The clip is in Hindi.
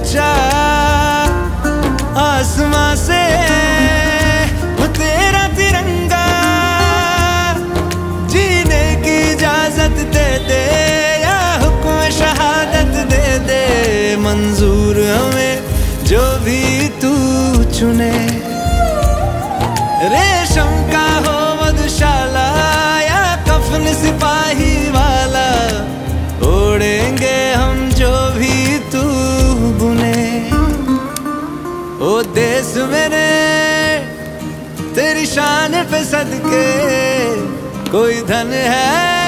ऊंचा आसमां से वो तेरा तिरंगा, जीने की इजाजत दे दे या हुक्म शहादत दे दे। मंजूर हमें जो भी तू चुने, रेशम का हो मधुशाला या कफन सिपाही वाला, ओढ़ेंगे हम जो भी तू बुने। ओ देश मेरे तेरी शान पे सदके, कोई धन है